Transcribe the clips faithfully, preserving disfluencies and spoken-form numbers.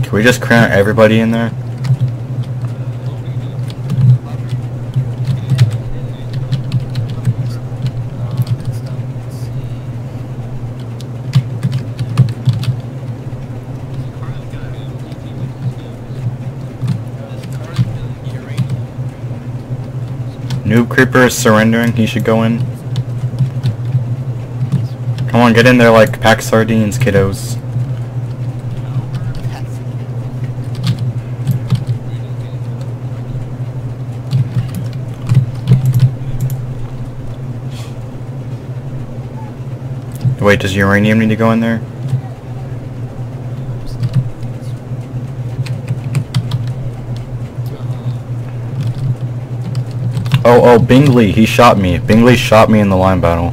Can we just cram everybody in there? Noob Creeper is surrendering, he should go in. Come on, get in there like pack sardines, kiddos. Wait, does Uranium need to go in there? Oh, oh, Bingley, he shot me. Bingley shot me in the line battle.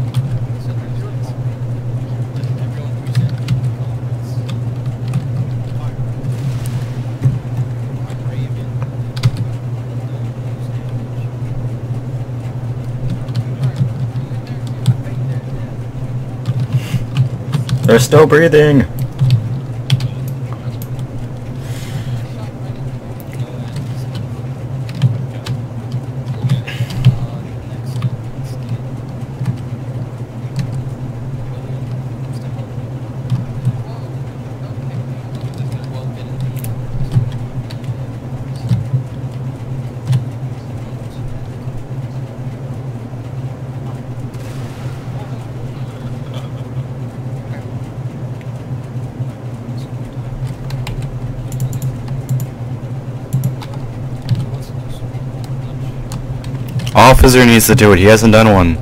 They're still breathing! Officer needs to do it, he hasn't done one.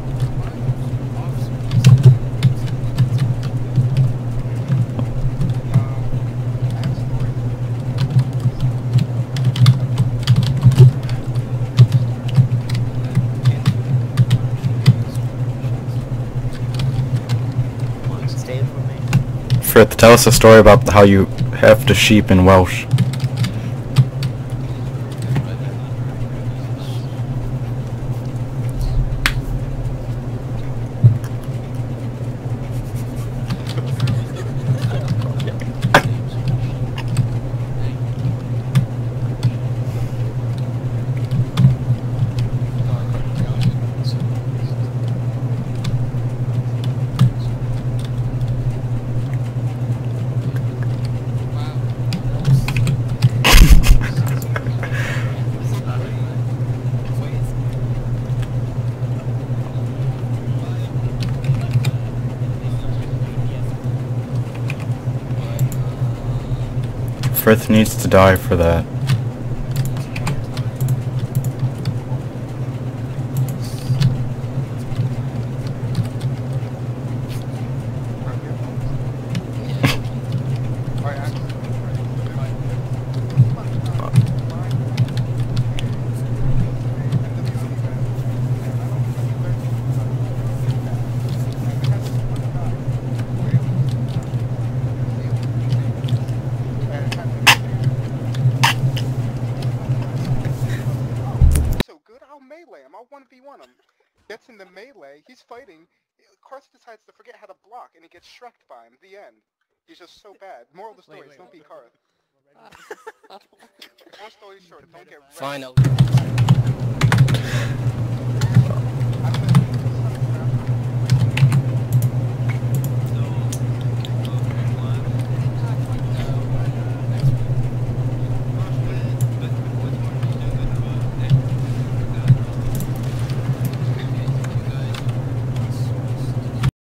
Frith, tell us a story about how you have to sheep in Welsh. Frith needs to die for that. one v one him. Gets in the melee, he's fighting, Karth decides to forget how to block, and he gets shreked by him. The end. He's just so bad. Moral of the story is don't be Karth. Long story short, don't get wrecked. Finally.